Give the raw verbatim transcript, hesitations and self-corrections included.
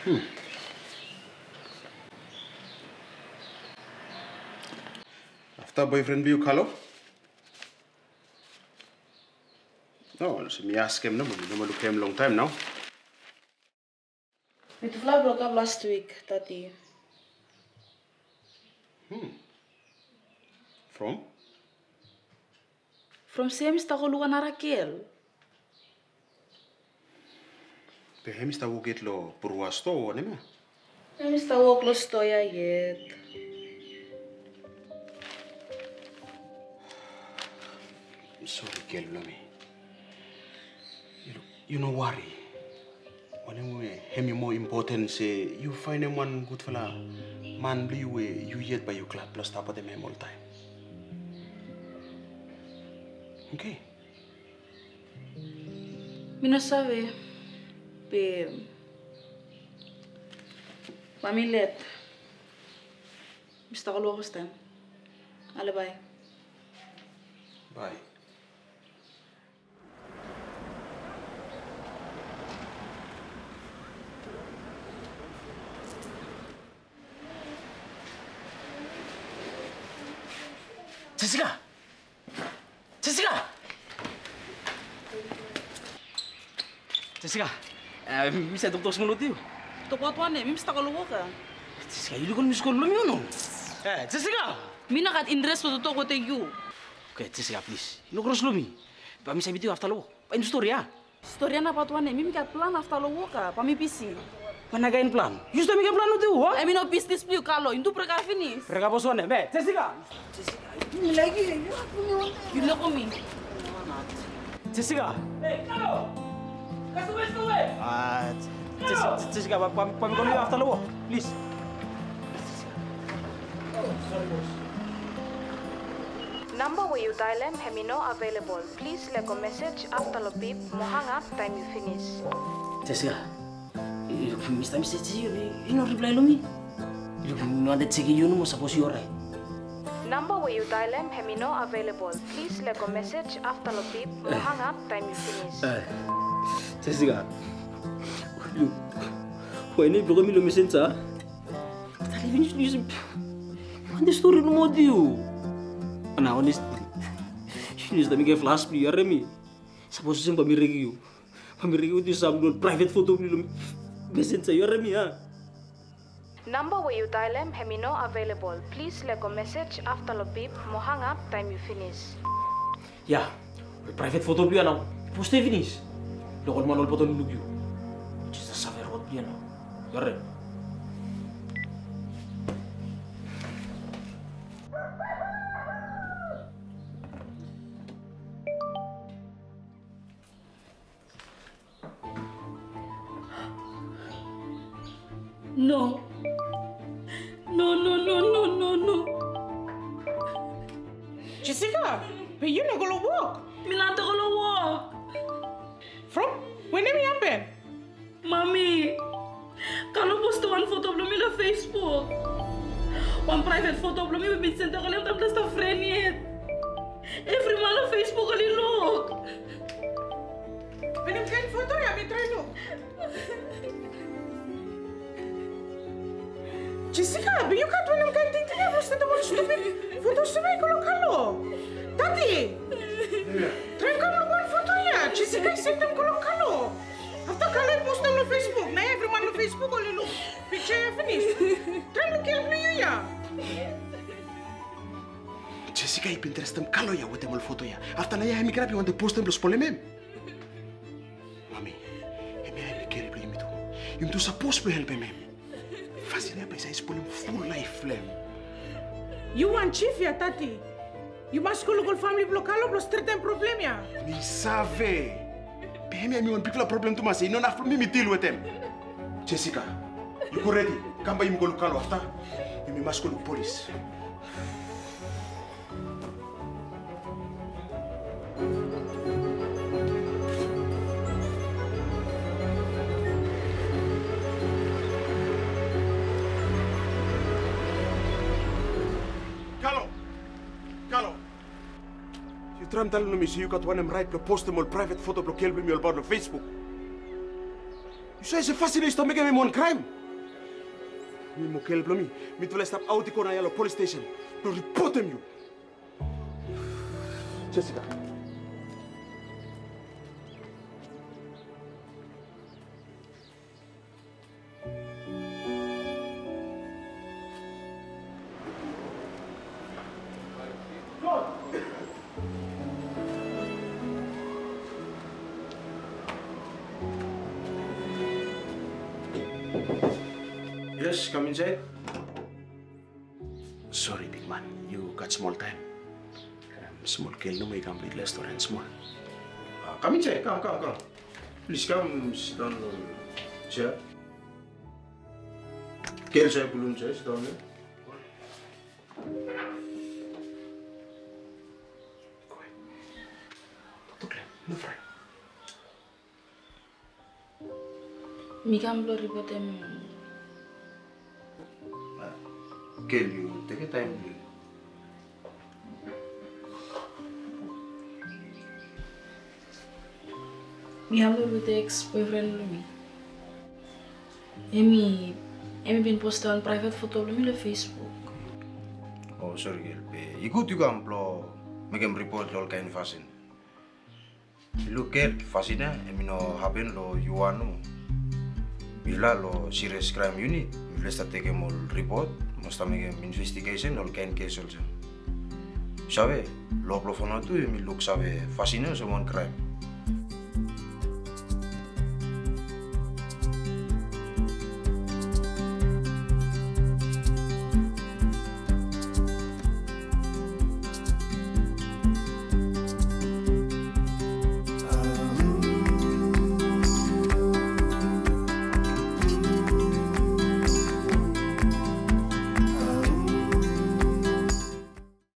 Hmm. After boyfriend you kalo? No, so me ask him no, no look him long time now. With Fla broke up last week, Tati. Hmm. From? From same stakoluan Arakel. Perhaps I will get lo purwasto or nema. I'm Mister Walk lo stoya yet. I'm sorry, girl, Lomi. You know, you know worry. When we have more important, say you find him one good fella, man, blue you yet by your club plus top of the mem all time. Okay. Mina sabe, pe mami let. Mister Kalu stem. Ale bye. Bye. Jessica! Jessica! Jessica, uh, misy adoko tao simolo tio. Toko atuan eh, Mister Kalu ka. Jessica, yun ko misy ko lumi yun, no? Eh, Jessica! Mina kat indres mo toko te you. Okay, Jessica, please. Ino cross lumi. Pa misy bitio after lo. Pa in story, ah? Story na patuan eh, mimi kat plan after lo ka, pa mi pisi. Managain plan. Yus na mikan plan no tio, ha? I mean no business piu kalo, intu preka finish. Preka posone, be, Jessica! Jessica, ini lagi. You look at me. Jessica! Hey, Kalo! Kasuwe, kasuwe! Ah, Jessica, pami kami after lo, please. Number where you dial em have no available. Please leave a message after the beep. Mo hang up time you finish. Jessica, you miss time message you, you no reply lo me. You no ada check you no mo suppose you right. Number where you dial em have no available. Please leave a message after the beep. Mo hang up time you finish. Jessica, you, why ni block me lo message ah? Tadi finish you. What the story no mo dio? Nah, honestly, ini sudah mikir flash player mi. Suppose sih pamirigi you, pamirigi itu sambil private photo belum message saya mi ya. Number where you dial em have no available. Please leave a message after the beep. Mo hang up time you finish. Ya, private photo beliau now, post finish. Lokal manual foto dulu you. Just sabar buat beliau now, ya. No. No, no, no, no, no, no. Jessica, but you're not gonna walk. Me not gonna walk. From? When did it happen? Mami, kalau post one photo belum na Facebook. One private photo belum mi bibit senta kalian tam tas friend yet. Every man on Facebook kali look. When I'm getting photo, ya me try look. Jessica, but you can't when I'm getting tingting gud bifo. That's stupid. Photo sini kalau kalau. Tati. Try kamu one photo ya. Jessica send them kalau kalau. After kalian post them on Facebook, na everyone on Facebook only look picture ya finish. Try look help you ya. Jessica ipinterest them kalau ya with them all photo ya. After na ya hemi kerapi want to post them los polemem. Mami, hemi hemi kerapi imi tu. Yung tu suppose to help him. Fascina pa isa ispolim full life flame. You want chief ya Tati? You must go local family blocalo plus certain problem ya. Mi sabe. Hemi hemi want people problem tu masih. Non after me me deal with them. Jessica, you go ready? Kamba im go lokalo after. Hemi must go look police. Tram tal no misi you got one right to post them all private photo block help me all about on Facebook. You say it's a fascination to make me one crime. Me mo kill blomi. Me to stop out the corner yellow police station. To report him you. Jessica. Yes, come inside. Sorry, big man. You got small time. Um, small kill no may complete restaurant small. Uh, come inside. Come, come, come. Please come sit down on chair. Kel saya belum saya sit down there. Go ahead. Doctor Clem, no fry. Mi kan belum report em. Kel, you take your time. Mi hablo with the ex-boyfriend lo mi. Emi, emi bin post on private photo lo mi lo Facebook. Oh, sorry, Kel. Ikut juga amplo, megam report lol kain fasin. Lu Kel, fasinnya, emi no happen lo yuanu. Bila lo serious crime unit, bila start take mol report, must make investigation lol kain case also. Sabe, lo Vanuatu emi look sabe fasinnya semua crime.